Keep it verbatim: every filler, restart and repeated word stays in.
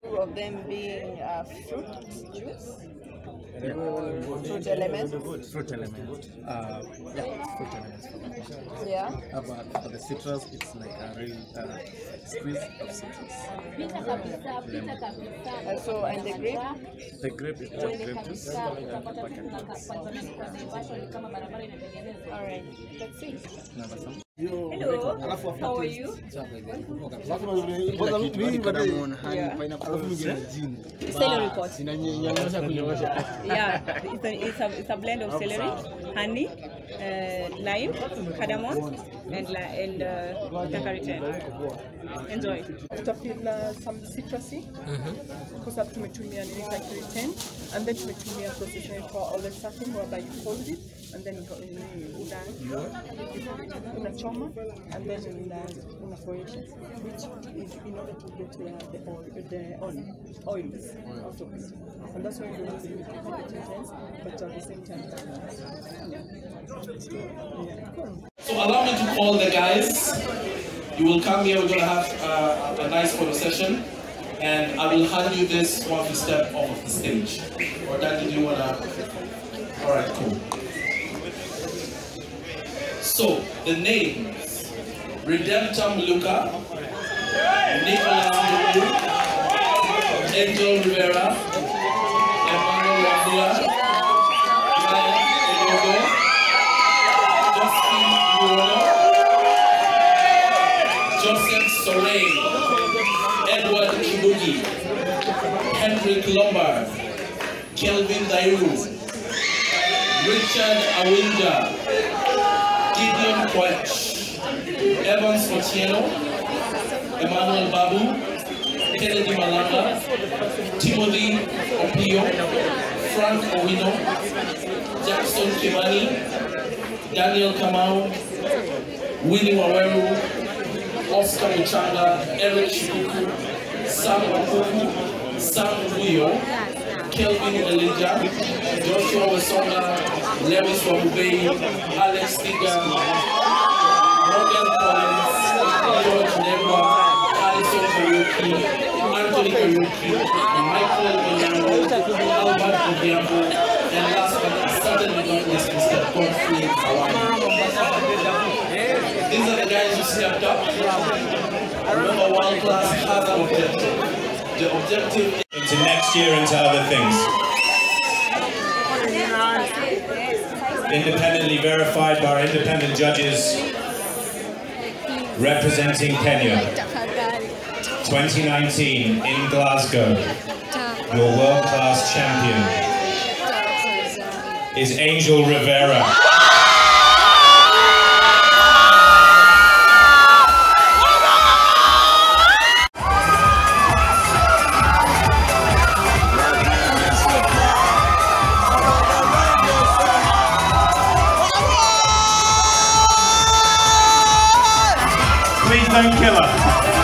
Two of them being uh, fruit juice. Yeah. Fruit elements. Fruit elements. Uh, yeah, fruit elements. Yeah. Uh, but for the citrus, it's like a real uh, squeeze of citrus. Uh, so, and the grape? The grape is just grape juice and packet juice. Alright, let's see. Hello, how are you? Celery pot. Yeah, it's a, it's a, it's a blend of celery, honey, uh, lime, cardamom, and, and uh, tangerine. Enjoy. Tutapila some citrusy because mm-hmm. tumetumia nini like retain and then tumetumia processing for all the stuffing whereby you fold it and then you una una choma and then una una foil which is in order to get uh, the oil the oil oils also and that's why we use it ingredients but at the same time yeah. So allow me to call the guys. You will come here, we're going to have uh, a nice photo session, and I will hand you this once we step off of the stage. Or Dan, did you want to? Alright, cool. So, the names: Redemptum Luca, Nicholas Luku, Angel Rivera, Emmanuel Wambula, Ryan Edogo, Justin Buono, Joseph Soleil, Edward Kibugi, Henrik Lombard, Kelvin Dairu, Richard Awinja, Gideon Quach, Evans Fortiano, Emmanuel Babu, Kennedy Malanga, Timothy Opio, Frank Owino, Jackson Kimani, Daniel Kamau, Winnie Waweru, Oscar Muchanga, Eric Shibuku, Sam Wakuku, Sam Buyo, Kelvin Elijah, Joshua Wasonga, Lewis Wabubei, Alex Tiga, Morgan Collins, George Nebra, Alison Kariuki, Anthony Kariuki, Michael Onyango, Albert Obiambo, and last but certainly not least, Mister Godfrey Hawaii. These are the guys who stepped up. Remember, one class has an objective. The objective into next year, into other things. Independently verified by our independent judges representing Kenya. twenty nineteen in Glasgow. Your world-class champion is Angel Rivera. Please don't kill her.